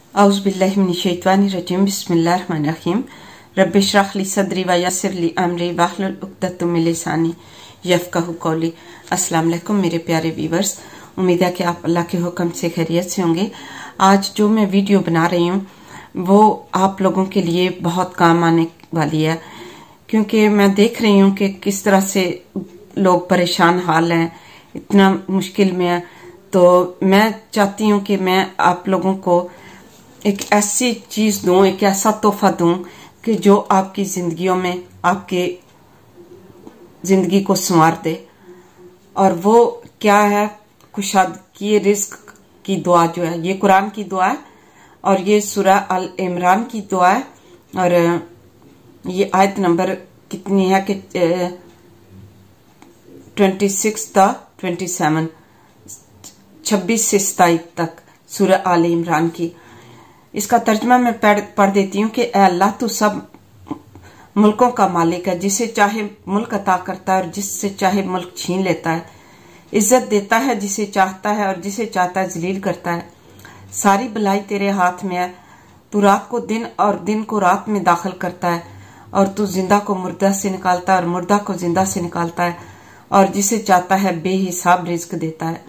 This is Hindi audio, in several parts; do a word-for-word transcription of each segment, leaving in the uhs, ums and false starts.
औज़ुबिल्लाहिमिनश्शैतानिर्रजीम बिस्मिल्लाहिर्रहमानिर्रहीम रब्बि इश्रह ली सदरी व यस्सिर ली अमरी वहलुल उक़दतम मिन लिसानी यफ़क़हू क़ौली। अस्सलाम वालेकुम मेरे प्यारे व्यूअर्स, उम्मीद है कि आप अल्लाह के हुक्म से खैरियत से होंगे। आज जो मैं वीडियो बना रही हूँ वो आप लोगों के लिए बहुत काम आने वाली है, क्योंकि मैं देख रही हूँ कि किस तरह से लोग परेशान हाल हैं, इतना मुश्किल में है। तो मैं चाहती हूँ कि मैं आप लोगों को एक ऐसी चीज दूं, एक ऐसा तोहफा दूं कि जो आपकी जिंदगियों में आपके जिंदगी को संवार दे। और वो क्या है? कुशादगी रिस्क की दुआ जो है, ये कुरान की दुआ है और ये सूरह अल इमरान की दुआ है। और ये आयत नंबर कितनी है कि ट्वेंटी सिक्स था ट्वेंटी सेवन छब्बीस से सताईस तक सूरह अल इमरान की। इसका तर्जमा मैं पढ़ पढ़ देती हूँ कि ऐ अल्लाह, तू सब मुल्कों का मालिक है, जिसे चाहे मुल्क अता करता है और जिससे चाहे मुल्क छीन लेता है, इज्जत देता है जिसे चाहता है और जिसे चाहता है जलील करता है। सारी भलाई तेरे हाथ में है, तू रात को दिन और दिन को रात में दाखिल करता है, और तू जिंदा को मुर्दा से निकालता है और मुर्दा को जिंदा से निकालता है, और जिसे चाहता है बेहिसाब रिज्क देता है।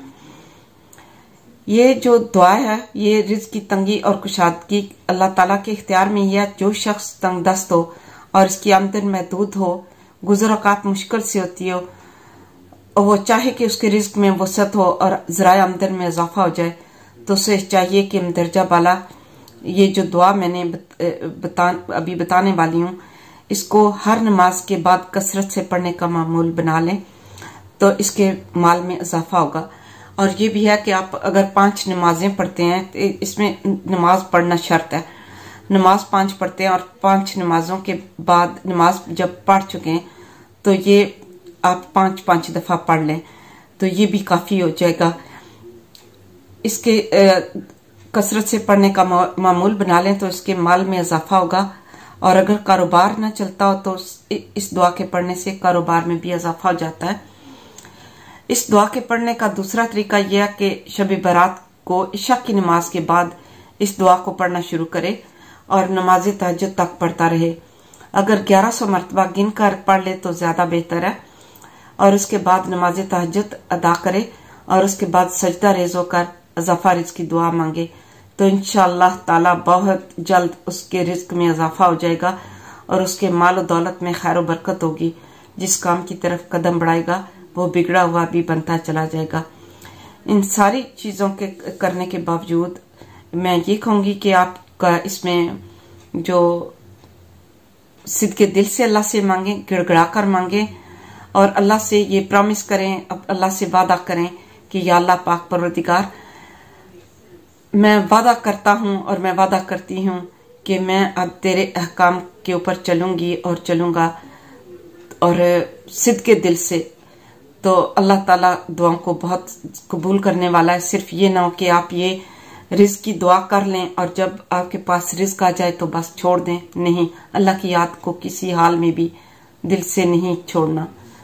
ये जो दुआ है, ये रिज्क की तंगी और कुशादगी अल्लाह ताला के इख्तियार में है। जो शख्स तंग दस्त हो और इसकी आमदन महदूद हो, गुज़र औक़ात मुश्किल से होती हो, और वो चाहे कि उसके रिज्क में वसअत हो और ज़राए आमदन में इजाफा हो जाए, तो उसे चाहिए कि दर्जा बाला ये जो दुआ मैंने बता अभी बताने वाली हूँ, इसको हर नमाज के बाद कसरत से पढ़ने का मामूल बना लें, तो इसके माल में इजाफा होगा। और ये भी है कि आप अगर पांच नमाजें पढ़ते हैं, तो इसमें नमाज पढ़ना शर्त है। नमाज पांच पढ़ते हैं और पांच नमाजों के बाद नमाज जब पढ़ चुके हैं तो ये आप पांच पांच दफा पढ़ लें, तो ये भी काफी हो जाएगा। इसके कसरत से पढ़ने का मामूल बना लें तो इसके माल में इजाफा होगा। और अगर कारोबार ना चलता हो तो इस दुआ के पढ़ने से कारोबार में भी इजाफा हो जाता है। इस दुआ के पढ़ने का दूसरा तरीका यह है कि शब बारात को इशा की नमाज के बाद इस दुआ को पढ़ना शुरू करे और नमाज तहज्जुद तक पढ़ता रहे। अगर ग्यारह सौ मरतबा गिन कर पढ़ ले तो ज्यादा बेहतर है। और उसके बाद नमाज तहज्जुद अदा करे और उसके बाद सजदा रेज होकर इजाफा रिज्क की दुआ मांगे, तो इंशाअल्लाह ताला बहुत जल्द उसके रिज्क में इजाफा हो जाएगा और उसके माल और दौलत में खैर बरकत होगी। जिस काम की तरफ कदम बढ़ाएगा वो बिगड़ा हुआ भी बनता चला जाएगा। इन सारी चीजों के करने के बावजूद मैं ये कहूंगी कि आपका इसमें जो सिद्ध के दिल से अल्लाह से मांगे, गिड़गिड़ा कर मांगे, और अल्लाह से ये प्रॉमिस करें, अल्लाह से वादा करें कि या अल्लाह पाक परवरदिगार, मैं वादा करता हूं और मैं वादा करती हूं कि मैं अब तेरे अहकाम के ऊपर चलूंगी और चलूंगा, और सिद्ध के दिल से। तो अल्लाह ताला दुआओं को बहुत कबूल करने वाला है। सिर्फ ये ना हो कि आप ये रिज्क की दुआ कर लें और जब आपके पास रिज्क आ जाए तो बस छोड़ दें। नहीं, अल्लाह की याद को किसी हाल में भी दिल से नहीं छोड़ना।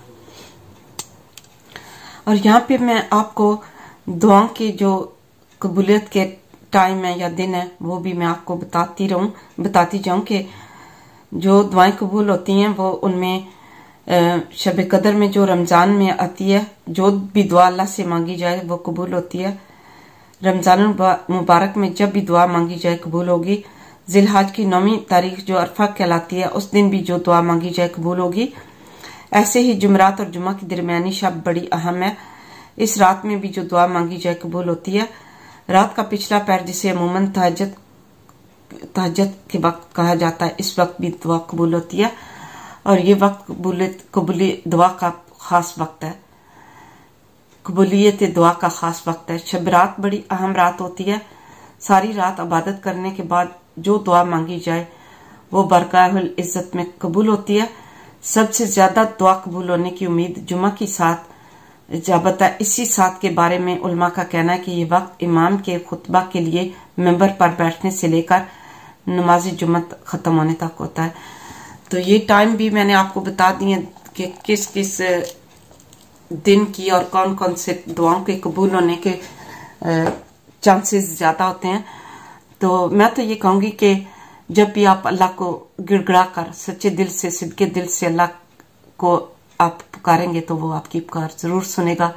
और यहाँ पे मैं आपको दुआओं के जो कबूलियत के टाइम है या दिन है वो भी मैं आपको बताती रहूं बताती जाऊं कि जो दुआएं कबूल होती हैं वो उनमें शब कदर में जो रमजान में आती है, जो भी दुआ अल्लाह से मांगी जाए वो कबूल होती है। रमजान मुबारक में जब भी दुआ मांगी जाए कबूल होगी। जिलहज की नौवीं तारीख जो अरफा कहलाती है, उस दिन भी जो दुआ मांगी जाए कबूल होगी। ऐसे ही जुमरात और जुमा की दरमियानी शब बड़ी अहम है। इस रात में भी जो दुआ मांगी जाए कबूल होती है। रात का पिछला पैर, जिसे अमूमन तहज्जुद तहज्जुद के वक्त कहा जाता है, इस वक्त भी दुआ कबूल होती है। और ये वक्त कबूलियत कबूली दुआ का खास वक्त है, कबूलियत दुआ का खास वक्त है। शब रात बड़ी अहम रात होती है। सारी रात इबादत करने के बाद जो दुआ मांगी जाए वो बरकाहुल इज्जत में कबूल होती है। सबसे ज्यादा दुआ कबूल होने की उम्मीद जुमा की साथ इजाबत है। इसी साथ के बारे में उलमा का कहना है कि ये वक्त इमाम के खुतबा के लिए मेंबर पर बैठने से लेकर नमाज जुम्मत खत्म होने तक होता है। तो ये टाइम भी मैंने आपको बता दिए कि किस किस दिन की और कौन कौन से दुआओं के कबूल होने के चांसेस ज्यादा होते हैं। तो मैं तो ये कहूंगी कि जब भी आप अल्लाह को गिड़गड़ा कर सच्चे दिल से सिद्के दिल से अल्लाह को आप पुकारेंगे तो वो आपकी पुकार जरूर सुनेगा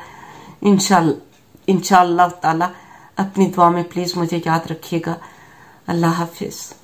इंशाअल्लाह इंशाअल्लाह ताला। अपनी दुआ में प्लीज मुझे याद रखिएगा। अल्लाह हाफिज।